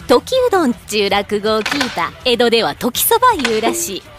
時うどんっちゅう落語を聞いた。江戸では時そば言うらしい。